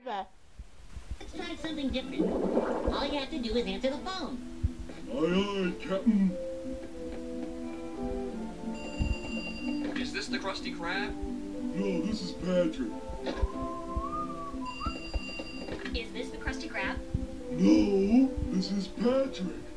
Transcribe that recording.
Let's try something different. All you have to do is answer the phone. Aye, aye, Captain. Is this the Krusty Krab? No, this is Patrick. Is this the Krusty Krab? No, this is Patrick.